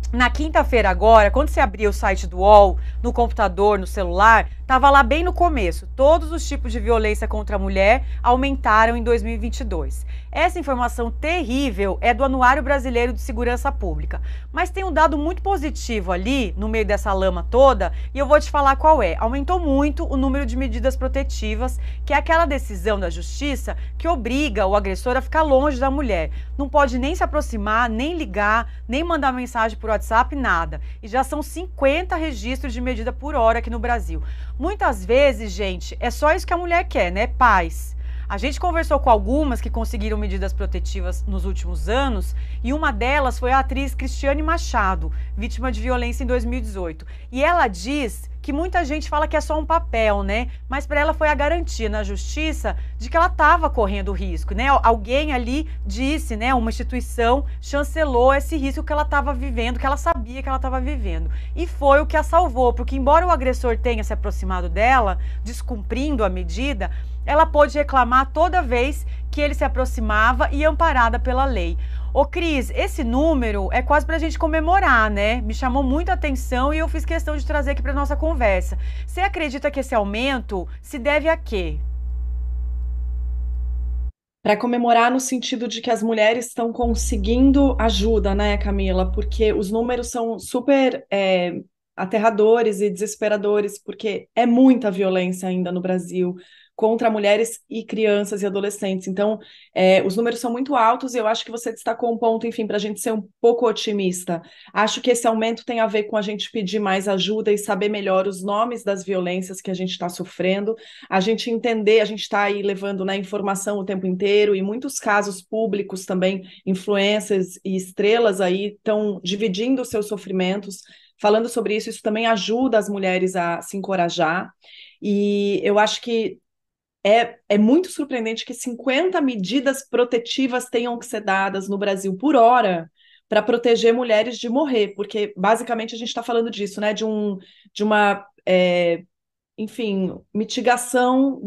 Na quinta-feira agora, quando você abria o site do UOL, no computador, no celular, estava lá bem no começo. Todos os tipos de violência contra a mulher aumentaram em 2022. Essa informação terrível é do Anuário Brasileiro de Segurança Pública. Mas tem um dado muito positivo ali, no meio dessa lama toda, e eu vou te falar qual é. Aumentou muito o número de medidas protetivas, que é aquela decisão da justiça que obriga o agressor a ficar longe da mulher. Não pode nem se aproximar, nem ligar, nem mandar mensagem por WhatsApp, nada. E já são 50 registros de medida por hora aqui no Brasil. Muitas vezes, gente, é só isso que a mulher quer, né? Paz. A gente conversou com algumas que conseguiram medidas protetivas nos últimos anos e uma delas foi a atriz Cristiane Machado, vítima de violência em 2018. E ela diz que muita gente fala que é só um papel, né? Mas para ela foi a garantia na justiça de que ela estava correndo risco, né? Alguém ali disse, né? Uma instituição chancelou esse risco que ela estava vivendo, que ela sabia que ela estava vivendo. E foi o que a salvou, porque embora o agressor tenha se aproximado dela, descumprindo a medida, ela pôde reclamar toda vez que ele se aproximava e amparada pela lei. Ô Cris, esse número é quase pra gente comemorar, né? Me chamou muita atenção e eu fiz questão de trazer aqui pra nossa conversa. Você acredita que esse aumento se deve a quê? Para comemorar no sentido de que as mulheres estão conseguindo ajuda, né, Camila? Porque os números são super aterradores e desesperadores, porque é muita violência ainda no Brasil contra mulheres e crianças e adolescentes. Então, os números são muito altos e eu acho que você destacou um ponto, enfim, para a gente ser um pouco otimista. Acho que esse aumento tem a ver com a gente pedir mais ajuda e saber melhor os nomes das violências que a gente está sofrendo, a gente entender, a gente está aí levando, né, informação o tempo inteiro, e muitos casos públicos também, influências e estrelas aí estão dividindo os seus sofrimentos, falando sobre isso. Isso também ajuda as mulheres a se encorajar, e eu acho que é muito surpreendente que 50 medidas protetivas tenham que ser dadas no Brasil por hora para proteger mulheres de morrer, porque basicamente a gente está falando disso, né? De uma enfim, mitigação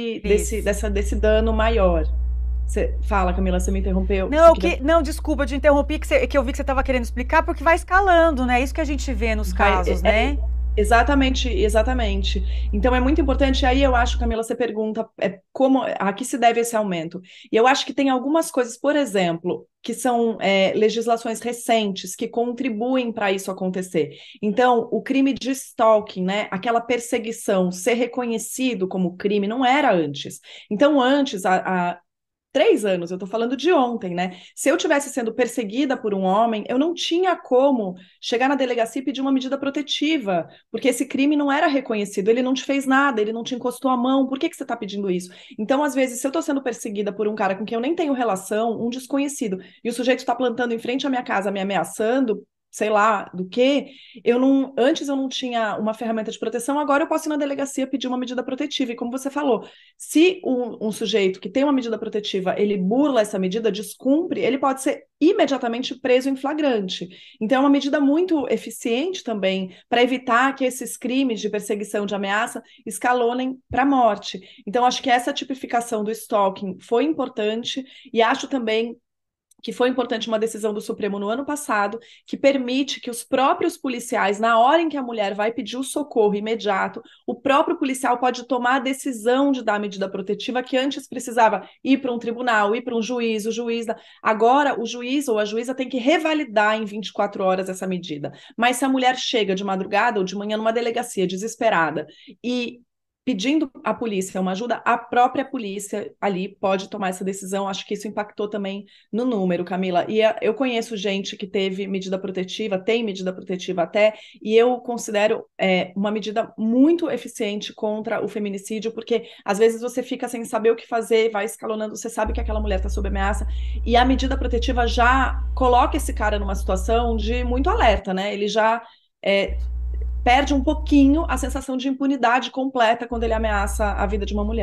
Cris. desse dano maior. Você fala, Camila, você me interrompeu. Você Não, queria. não, desculpa, eu te interrompi, que eu vi que você estava querendo explicar, porque vai escalando, né? Isso que a gente vê nos Vai, casos, né? exatamente, exatamente. Então é muito importante. Aí eu acho, Camila, você pergunta como a que se deve esse aumento. E eu acho que tem algumas coisas, por exemplo, que são legislações recentes que contribuem para isso acontecer. Então, o crime de stalking, né? Aquela perseguição, ser reconhecido como crime, não era antes. Então, antes, 3 anos, eu tô falando de ontem, né? Se eu tivesse sendo perseguida por um homem, eu não tinha como chegar na delegacia e pedir uma medida protetiva, porque esse crime não era reconhecido, ele não te fez nada, ele não te encostou a mão, por que que você tá pedindo isso? Então, às vezes, se eu tô sendo perseguida por um cara com quem eu nem tenho relação, um desconhecido, e o sujeito tá plantando em frente à minha casa, me ameaçando, sei lá do que, antes eu não tinha uma ferramenta de proteção, agora eu posso ir na delegacia pedir uma medida protetiva. E como você falou, se um sujeito que tem uma medida protetiva, ele burla essa medida, descumpre, ele pode ser imediatamente preso em flagrante. Então, é uma medida muito eficiente também para evitar que esses crimes de perseguição, de ameaça, escalonem para a morte. Então, acho que essa tipificação do stalking foi importante, e acho também que foi importante uma decisão do Supremo no ano passado, que permite que os próprios policiais, na hora em que a mulher vai pedir o socorro imediato, o próprio policial pode tomar a decisão de dar a medida protetiva, que antes precisava ir para um tribunal, ir para um juiz, o juiz. Agora, o juiz ou a juíza tem que revalidar em 24 horas essa medida. Mas se a mulher chega de madrugada ou de manhã numa delegacia desesperada e pedindo à polícia uma ajuda, a própria polícia ali pode tomar essa decisão. Acho que isso impactou também no número, Camila. E eu conheço gente que teve medida protetiva, tem medida protetiva até, e eu considero uma medida muito eficiente contra o feminicídio, porque às vezes você fica sem saber o que fazer, vai escalonando, você sabe que aquela mulher está sob ameaça, e a medida protetiva já coloca esse cara numa situação de muito alerta, né? Ele já é, perde um pouquinho a sensação de impunidade completa quando ele ameaça a vida de uma mulher.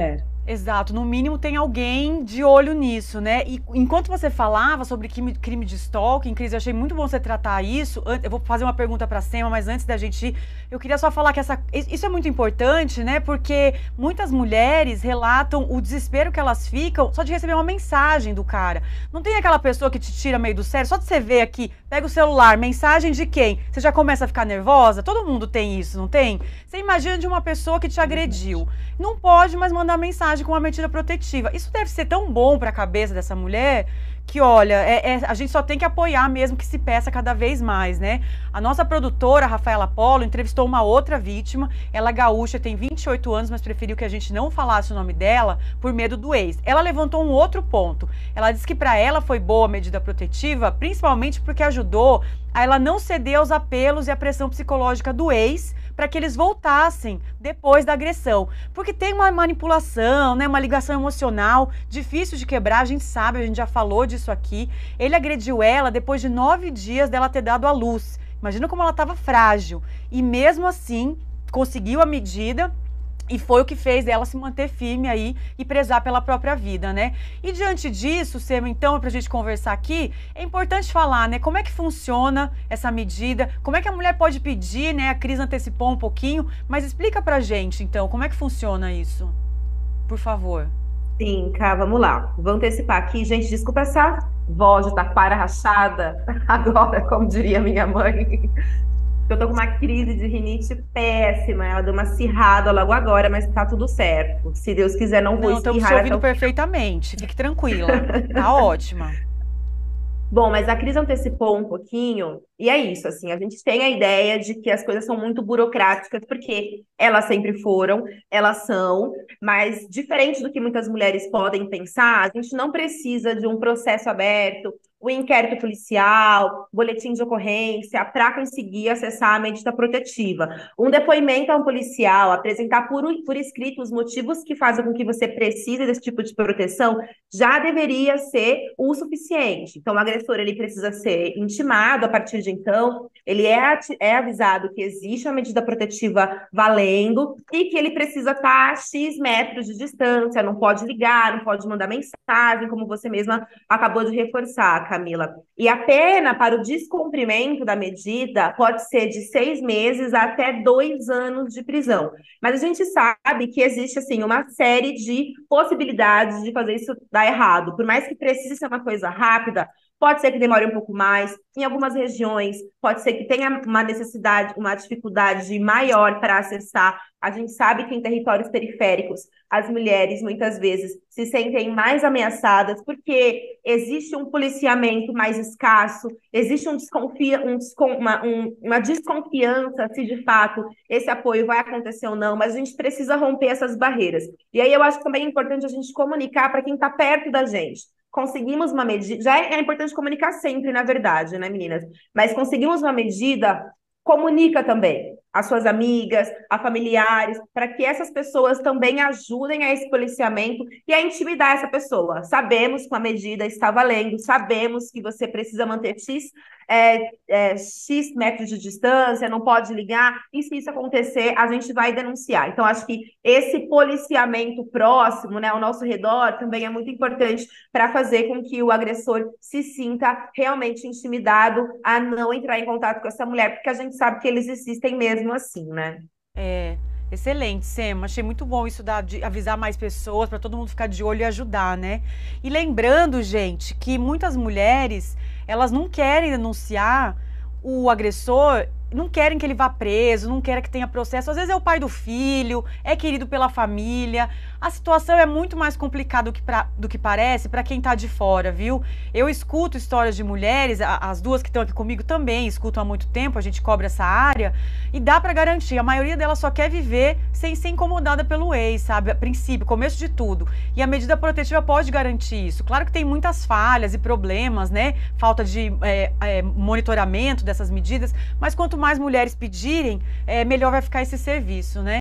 Exato, no mínimo tem alguém de olho nisso, né? E enquanto você falava sobre crime de stalking, Cris, eu achei muito bom você tratar isso. Eu vou fazer uma pergunta para a Sema, mas antes da gente ir, eu queria só falar que isso é muito importante, né? Porque muitas mulheres relatam o desespero que elas ficam só de receber uma mensagem do cara. Não tem aquela pessoa que te tira meio do sério, só de você ver aqui, pega o celular, mensagem de quem? Você já começa a ficar nervosa? Todo mundo tem isso, não tem? Você imagina de uma pessoa que te agrediu. Não pode mais mandar mensagem com uma medida protetiva. Isso deve ser tão bom para a cabeça dessa mulher que, olha, a gente só tem que apoiar mesmo que se peça cada vez mais, né? A nossa produtora, Rafaela Polo, entrevistou uma outra vítima. Ela é gaúcha, tem 28 anos, mas preferiu que a gente não falasse o nome dela por medo do ex. Ela levantou um outro ponto. Ela disse que para ela foi boa a medida protetiva, principalmente porque ajudou a ela não ceder aos apelos e à pressão psicológica do ex, para que eles voltassem depois da agressão. Porque tem uma manipulação, né, uma ligação emocional difícil de quebrar, a gente sabe, a gente já falou disso aqui. Ele agrediu ela depois de 9 dias dela ter dado à luz. Imagina como ela estava frágil. E mesmo assim, conseguiu a medida. E foi o que fez ela se manter firme aí e prezar pela própria vida, né? E diante disso, Sema, então, pra gente conversar aqui, é importante falar, né? Como é que funciona essa medida? Como é que a mulher pode pedir, né? A Cris antecipou um pouquinho, mas explica pra gente, então, como é que funciona isso? Por favor. Sim, Cá, vamos lá. Vou antecipar aqui. Gente, desculpa essa voz de taquara rachada agora, como diria minha mãe. Eu tô com uma crise de rinite péssima. Ela deu uma acirrada logo agora, mas tá tudo certo. Se Deus quiser, não vou Não, estamos te espirrar ouvindo até o... perfeitamente. Fique tranquila. Tá ótima. Bom, mas a Cris antecipou um pouquinho, e é isso, assim, a gente tem a ideia de que as coisas são muito burocráticas, porque elas sempre foram, elas são, mas diferente do que muitas mulheres podem pensar, a gente não precisa de um processo aberto, o inquérito policial, boletim de ocorrência, para conseguir acessar a medida protetiva. Um depoimento a um policial, apresentar por escrito os motivos que fazem com que você precise desse tipo de proteção, já deveria ser o suficiente. Então, o agressor ele precisa ser intimado a partir de então, ele é avisado que existe uma medida protetiva valendo e que ele precisa estar a X metros de distância, não pode ligar, não pode mandar mensagem, como você mesma acabou de reforçar, Camila. E a pena para o descumprimento da medida pode ser de 6 meses até 2 anos de prisão. Mas a gente sabe que existe assim uma série de possibilidades de fazer isso dar errado. Por mais que precise ser uma coisa rápida, pode ser que demore um pouco mais. Em algumas regiões, pode ser que tenha uma necessidade, uma dificuldade maior para acessar. A gente sabe que em territórios periféricos, as mulheres muitas vezes se sentem mais ameaçadas porque existe um policiamento mais escasso, existe uma desconfiança se de fato esse apoio vai acontecer ou não, mas a gente precisa romper essas barreiras. E aí eu acho também importante a gente comunicar para quem está perto da gente. Conseguimos uma medida, já é importante comunicar sempre, na verdade, né, meninas? Mas conseguimos uma medida, comunica também às suas amigas, a familiares, para que essas pessoas também ajudem a esse policiamento e a intimidar essa pessoa. Sabemos que a medida está valendo, sabemos que você precisa manter X metros de distância, não pode ligar, e se isso acontecer, a gente vai denunciar. Então, acho que esse policiamento próximo, né, ao nosso redor, também é muito importante para fazer com que o agressor se sinta realmente intimidado a não entrar em contato com essa mulher, porque a gente sabe que eles existem mesmo assim, né? Excelente, Sema. Achei muito bom isso de avisar mais pessoas para todo mundo ficar de olho e ajudar, né? E lembrando, gente, que muitas mulheres, elas não querem denunciar o agressor, não querem que ele vá preso, não querem que tenha processo. Às vezes é o pai do filho, é querido pela família. A situação é muito mais complicada do que parece para quem tá de fora, viu? Eu escuto histórias de mulheres, as duas que estão aqui comigo também escutam há muito tempo, a gente cobre essa área, e dá para garantir, a maioria delas só quer viver sem ser incomodada pelo ex, sabe? A princípio, começo de tudo. E a medida protetiva pode garantir isso. Claro que tem muitas falhas e problemas, né? Falta de monitoramento dessas medidas, mas quanto mais mulheres pedirem, melhor vai ficar esse serviço, né?